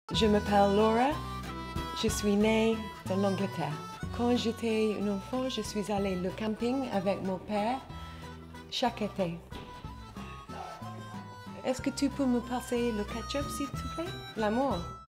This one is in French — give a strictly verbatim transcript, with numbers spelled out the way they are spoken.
Je m'appelle Laura, je suis née dans l'Angleterre. Quand j'étais une enfant, je suis allée au camping avec mon père chaque été. Est-ce que tu peux me passer le ketchup, s'il te plaît? L'amour.